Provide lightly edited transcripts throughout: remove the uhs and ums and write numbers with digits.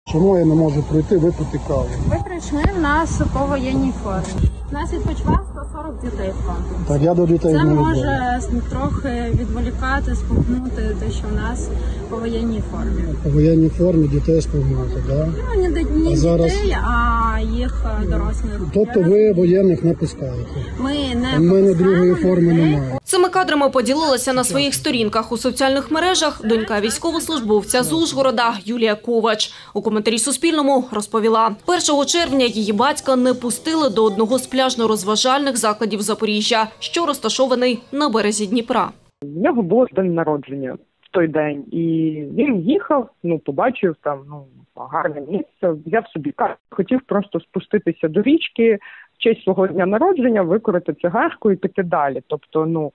Чому я не можу пройти випити каву? Ви прийшли в нас по воєнній формі. У нас відпочиває 140 дітей в фронті. Так, я до дітей Це не може трохи відволікати, спугнути те, що в нас по воєнній формі. По воєнній формі дітей спугнути, так? Да? Ну, не дітей, зараз... а їх дорослих. Тобто ви воєнних не пускаєте? Ми не У мене другої форми немає. Цими кадрами поділилася на своїх сторінках у соціальних мережах донька військовослужбовця з Ужгорода Юлія Ковач. У коментарі Суспільному розповіла, 1 червня її батька не пустили до одного з пляжно-розважальних закладів Запоріжжя, що розташований на березі Дніпра. В нього було день народження в той день, і він їхав, побачив там гарне місце, взяв собі карту, хотів просто спуститися до річки, в честь свого дня народження, викурити цигарку і піти далі. Тобто,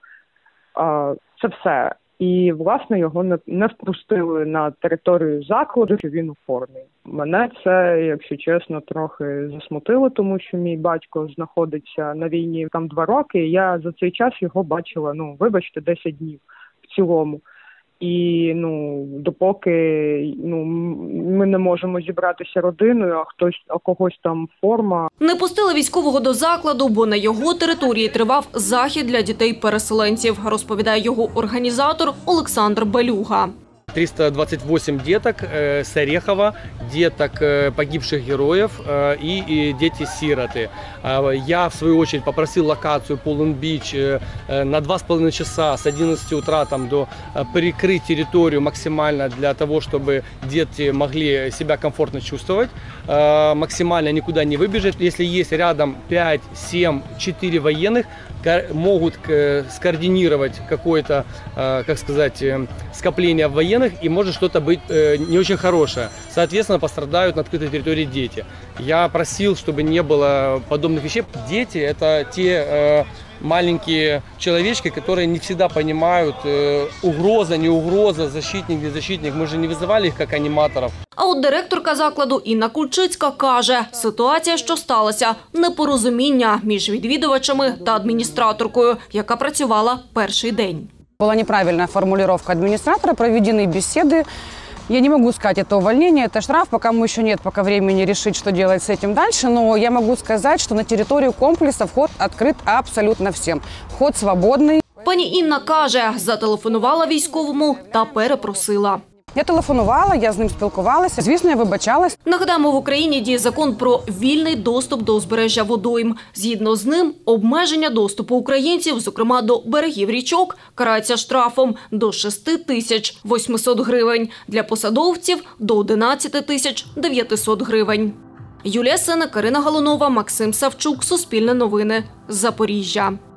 це все. І, власне, його не впустили на територію закладу, що він у формі. Мене це, якщо чесно, трохи засмутило, тому що мій батько знаходиться на війні там 2 роки, і я за цей час його бачила, 10 днів в цілому. І, допоки ми не можемо зібратися родиною, а когось там форма. Не пустили військового до закладу, бо на його території тривав захід для дітей-переселенців, розповідає його організатор Олександр Балюга. 328 деток с Орехова, деток погибших героев и дети-сироты. Я, в свою очередь, попросил локацию Полон-Бич на 2,5 часа с 11 утра перекрыть территорию максимально для того, чтобы дети могли себя комфортно чувствовать, максимально никуда не выбежать. Если есть рядом 5, 7, 4 военных, могут скоординировать какое-то, скопление военных, и может что-то быть не очень хорошее. Соответственно, пострадают на открытой территории дети. Я просил, чтобы не было подобных вещей. Дети – это те маленькие человечки, которые не всегда понимают, угроза, не угроза, защитник, не защитник. Мы же не вызывали их как аниматоров. А от директорка закладу Інна Кульчицька каже, ситуація, що сталася – непорозуміння між відвідувачами та адміністраторкою, яка працювала перший день. Была неправильная формулировка администратора, проведены беседы. Я не могу сказать, это увольнение, это штраф, пока мы еще нет пока времени решить, что делать с этим дальше. Но я могу сказать, что на территорию комплекса вход открыт абсолютно всем. Вход свободный. Пані Інна каже, зателефонувала військовому та перепросила. Я телефонувала, я з ним спілкувалася. Звісно, я вибачалась. Нагадаємо, в Україні діє закон про вільний доступ до узбережжя водойм. Згідно з ним, обмеження доступу українців, зокрема до берегів річок, карається штрафом до 6800 гривень. Для посадовців – до 11900 гривень. Юлія Сенек, Карина Галунова, Максим Савчук. Суспільне новини. Запоріжжя.